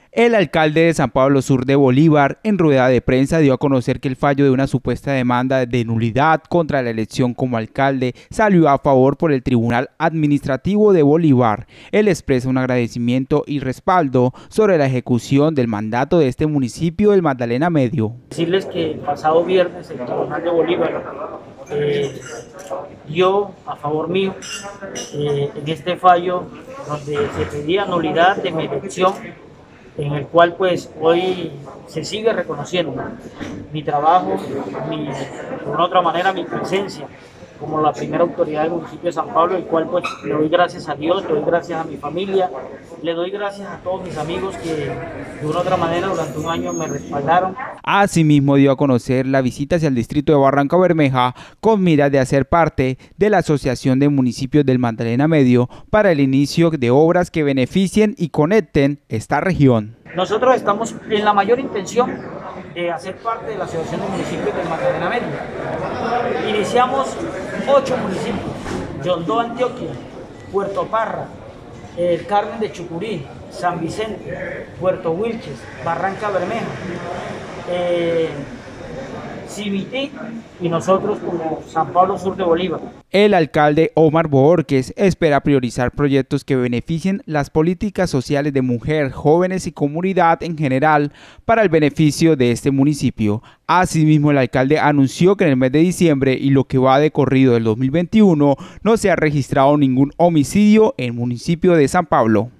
El alcalde de San Pablo Sur de Bolívar, en rueda de prensa, dio a conocer que el fallo de una supuesta demanda de nulidad contra la elección como alcalde salió a favor por el Tribunal Administrativo de Bolívar. Él expresa un agradecimiento y respaldo sobre la ejecución del mandato de este municipio del Magdalena Medio. Decirles que el pasado viernes el Tribunal de Bolívar dio a favor mío en este fallo donde se pedía nulidad de mi elección, en el cual pues hoy se sigue reconociendo mi trabajo, de una otra manera mi presencia como la primera autoridad del municipio de San Pablo, el cual pues le doy gracias a Dios, le doy gracias a mi familia, le doy gracias a todos mis amigos que de una u otra manera durante un año me respaldaron. Asimismo dio a conocer la visita hacia el distrito de Barrancabermeja con miras de hacer parte de la Asociación de Municipios del Magdalena Medio para el inicio de obras que beneficien y conecten esta región. Nosotros estamos en la mayor intención de hacer parte de la Asociación de Municipios del Magdalena Medio. Iniciamos 8 municipios: Yondó, Antioquia, Puerto Parra, el Carmen de Chucurí, San Vicente, Puerto Wilches, Barrancabermeja, Cibití y nosotros como San Pablo Sur de Bolívar. El alcalde Omar Bohórquez espera priorizar proyectos que beneficien las políticas sociales de mujer, jóvenes y comunidad en general para el beneficio de este municipio. Asimismo, el alcalde anunció que en el mes de diciembre y lo que va de corrido del 2021 no se ha registrado ningún homicidio en el municipio de San Pablo.